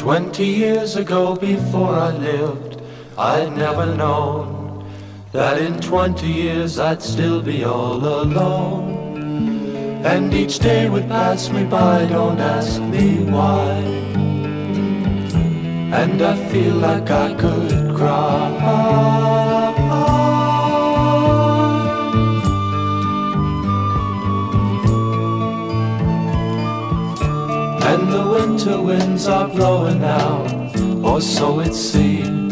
20 years ago, before I lived, I'd never known that in 20 years I'd still be all alone. And each day would pass me by, don't ask me why. And I feel like I could cry. And the winter winds are blowing out, or so it seems,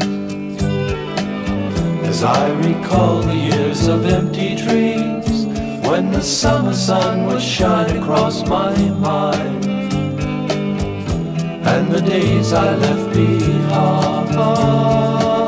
as I recall the years of empty dreams, when the summer sun would shine across my mind, and the days I left behind.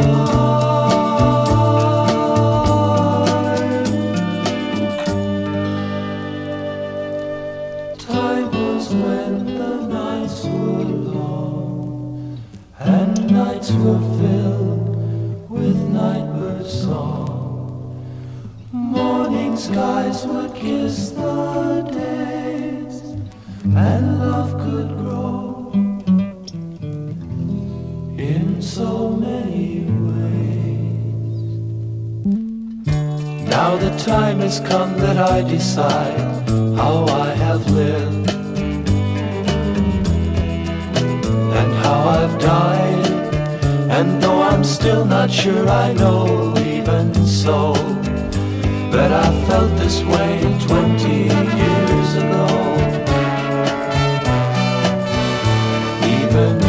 Time was when the nights were long, and nights were filled with nightbird song. Morning skies would kiss the days, and love could grow in so many ways. Now the time has come that I decide how I have lived and how I've died. And though I'm still not sure, I know even so that I felt this way 20 years ago. Even